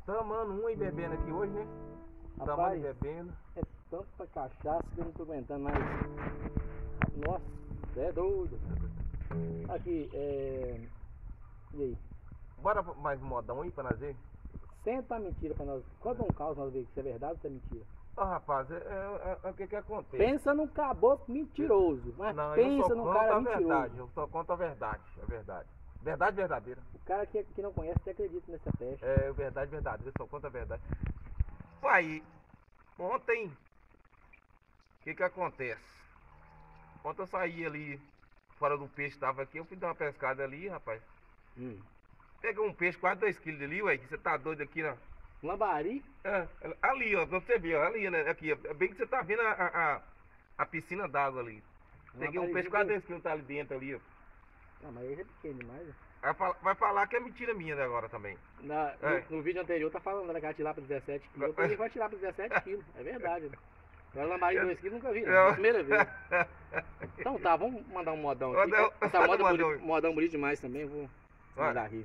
Tomando uma e bebendo aqui hoje, né? Tomando e Rapaz, bebendo. é tanta cachaça que eu não tô aguentando mais. Nossa, você é doido. Aqui, e aí? Bora mais um modão aí pra nós ver? Senta a mentira pra nós. Conta um caos nós ver se é verdade ou se é mentira. Ó, rapaz, o que que acontece? Pensa num caboclo mentiroso, mas Não, eu pensa só num conto cara a mentiroso. verdade, eu só conto a verdade, a verdade. Verdade verdadeira. O cara que não conhece até acredita nessa peste. É, verdade verdadeira, eu só conto a verdade. Pai, ontem, o que que acontece? Ontem eu saí ali, fora do peixe que tava aqui, eu fui dar uma pescada ali, rapaz. Peguei um peixe, quase 2 quilos ali, ué, que você tá doido aqui, né? Lambari? Ali, ó, pra você ver, ó, ali, né? Aqui, ó, bem que você tá vendo a piscina d'água ali. Peguei um peixe, quase 2 quilos, tá ali dentro ali, ó. Não, mas ele é pequeno demais. Né? Vai falar que é mentira minha né, agora também. No vídeo anterior tá falando daquela tilápia 17 quilos. Eu vai tirar para 17 quilos, é verdade. Né? Agora lambari 2 quilos nunca vi, não. É a primeira vez. Então tá, vamos mandar um modão aqui. Essa modão bonito demais também, vou mandar aqui.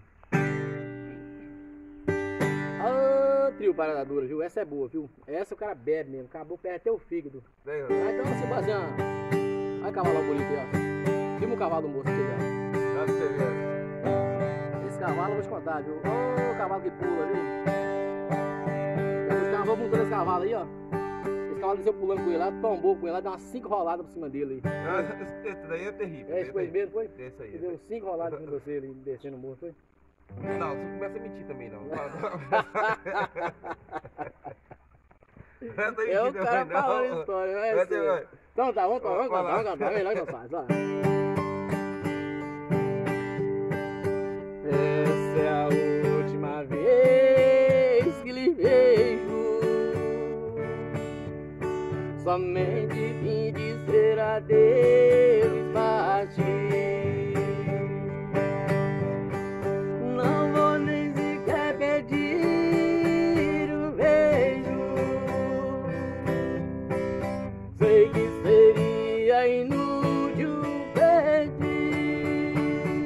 Ô, trio parada dura, viu? Essa é boa, viu? Essa o cara bebe mesmo, acabou, perde até o fígado. Vai então, Sebastião. Olha o cavalo bonito aí, ó. Filma o cavalo do moço aqui, ó. Pra você ver. Esse cavalo eu vou te contar, viu? Ô, cavalo que pula, viu? Eu vou montando esse cavalo aí, ó. Esse cavalo desceu pulando com ele lá, tombou com ele lá, deu umas 5 roladas por cima dele aí. Esse daí é terrível. É, esse foi mesmo, foi? Esse aí. Você deu 5 roladas em você ali, descendo o morro, foi? Não, você começa a mentir também, não. É o cara falando história, não é sério. Então tá, vamos cantar, melhor que eu faço, ó. Essa é a última vez que lhe vejo. Somente vim dizer adeus, partir. Não vou nem sequer pedir um beijo. Sei que seria inútil pedir.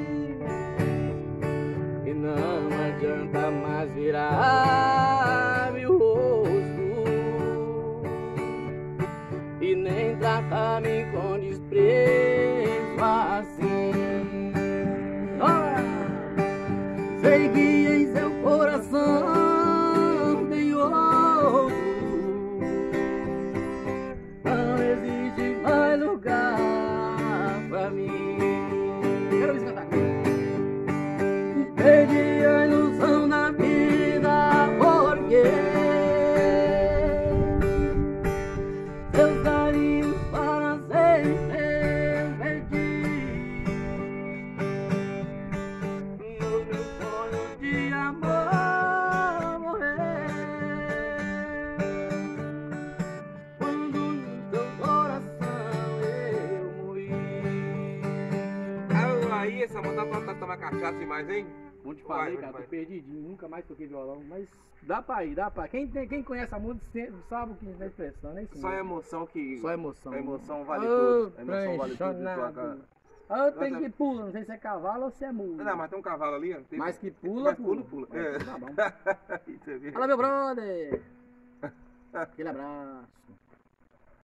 E não adianta mais virar meu rosto e nem tratar-me com desprezo assim. Sei que em seu coração tem outro. Não existe mais lugar pra mim. Quero me cantar. Perdi a ilusão da vida porque seus carinhos para sempre eu perdi. No meu sonho de amor morrer. Quando no seu coração eu morri. Aí, essa moça tá tomar cachaça demais, hein? Como te falei, cara, tô perdidinho, nunca mais toquei violão, mas dá pra ir, dá pra ir. Quem conhece a música sabe o que é expressão, né? Só é emoção que... Só emoção. A emoção vale tudo. A emoção vale tudo. Apaixonado. Ah, tem que pula, não sei se é cavalo ou se é mula. Não, mas tem um cavalo ali, ó. Mas que pula, pula. Tá bom. Isso é verdade. Fala, meu brother. Aquele abraço.